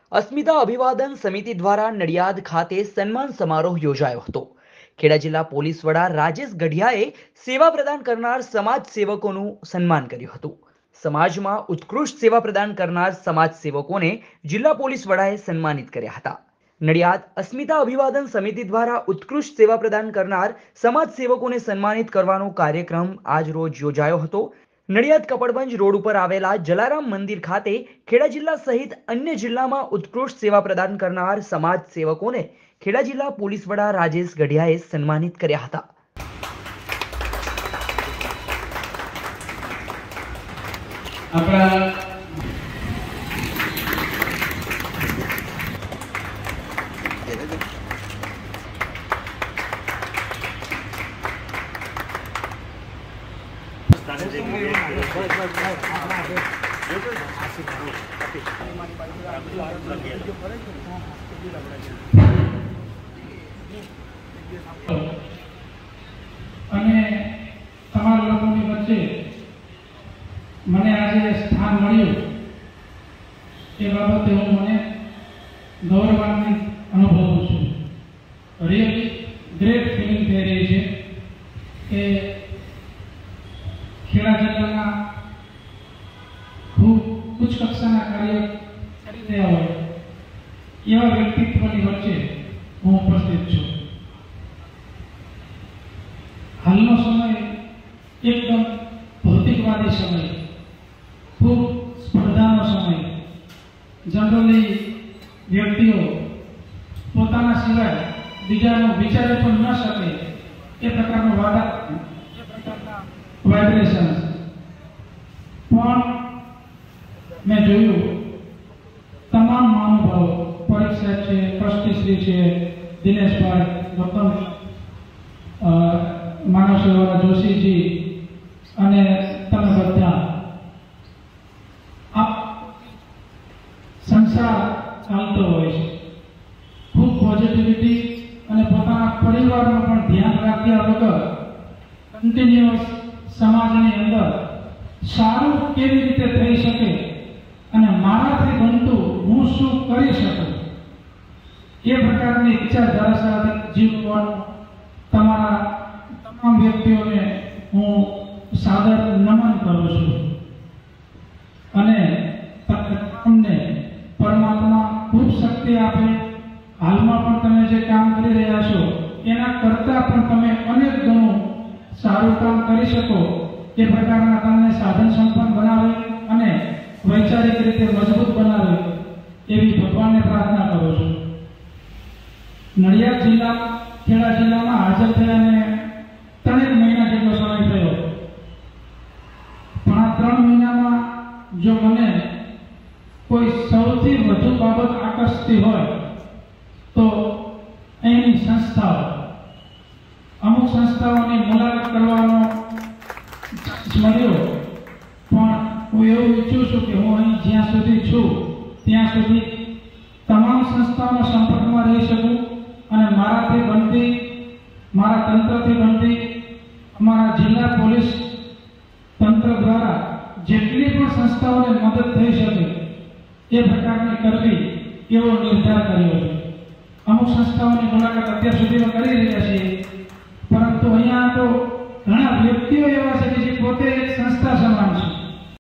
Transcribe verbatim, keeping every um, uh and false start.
अस्मिता अभिवादन समिति द्वारा नडियाद खाते सन्मान समारोह योजायो हतो। खेड़ा जिल्ला पोलीस वડા રાજેશ ગઢિયાએ સેવા પ્રદાન કરનાર સમાજ સેવકોનું સન્માન કર્યું હતું। સમાજમાં ઉત્કૃષ્ટ સેવા પ્રદાન કરનાર સમાજ સેવકોને જિલ્લા પોલીસ વડાએ સન્માનિત કર્યા હતા। નડિયાદ अस्मिता अभिवादन समिति द्वारा उत्कृष्ट सेवा प्रदान करनार समाज सेवकोने सन्मानित करवानो कार्यक्रम आज रोज योजायो हतो। नडियाद कपड़बंज रोड पर आवेला जलाराम मंदिर खाते खेड़ा जिल्ला सहित अन्य जिल्लामां उत्कृष्ट सेवा प्रदान करनार समाज सेवकोने खेड़ा जिल्ला पोलीस वડા રાજેશ ગઢિયાએ સન્માનિત કર્યા હતા। આપણા અને તમારા લોકોની વચ્ચે મને આજે સ્થાન મળ્યું એ બાબતે હું મને ગૌરવાન્વિત અનુભવું છું। રિયલી ગ્રેટ ફિલિંગ થઈ રહી છે કે ખેડા જિલ્લાના ખૂબ ઉચ્ચ કક્ષાના કાર્ય કરી રહ્યા હોય એવા વ્યક્તિત્વની વચ્ચે હું ઉપસ્થિત છું। हालनो समय एकदम भौतिकवादी समय, खूब स्पर्धानो समय। जनरली व्यक्तिओ पोताना सिवाय बीजानो विचारी पण न सके ए प्रकारनो वादा ए प्रकारना वाइब्रेशन्स पण मैं जोयुं तमाम महानुभाव परीक्षा छे, ट्रस्टीश्री छे, दिनेश भाई, गौतम मानव सेवा जोशी जी अने तमे बधा आ संसार चालतो होय छे। खूब पॉजिटिविटी अने पोताना परिवारनो पण ध्यान राख्या वगर कंटिन्युअस समाजनी अंदर सारू केवी रीते थई शके अने माराथी बनतुं हुं शुं करी शकું ए प्रकारनी विचारधारा साथे जीवવાનો तमारा तमाम व्यक्तिओं ने हूँ सादर नमन करूँ छूं अने तमने परमात्मा खूब शक्ति आपे। हाल में पण तमे जे काम करी रह्या छो एना करता पण तमे अनेक गणुं सारू काम करी शको ए प्रकारना तमने साधन संपन्न बनावे अने वैचारिक रीते मजबूत बनावे एवी भगवानने प्रार्थना करूँ छूं। नडियाद जिल्ला खेड़ा जिल्ला में हाजर थयाने त्रणेक महीना जेटलो समय थयो, पण आ त्रण महीनामां जो मने कोई सौथी વધુ बाबत आकर्षती होय तो एनी संस्थाओ अमुक संस्थाओनी मुलाकात करवानो મળ્યો। पण હું એવું ઈચ્છું છું કે હું અહીં જ્યાં સુધી છું ત્યાં સુધી તમામ સંસ્થાઓના સંપર્કમાં રહી શકું અને મારાથી બનતી मारा तंत्रथी बनती अमारा जिला पोलीस तंत्र द्वारा जेटली पण संस्थाओने मदद थई शके ए प्रकारनी करवी एवो निर्धार कर्यो छे। अमुक संस्थाओनी मुलाकात अत्यार सुधीमां करी रह्या छीए, परंतु अहींया तो घणा व्यक्तिओ एवा छे के जे पोते एक संस्था समान छे।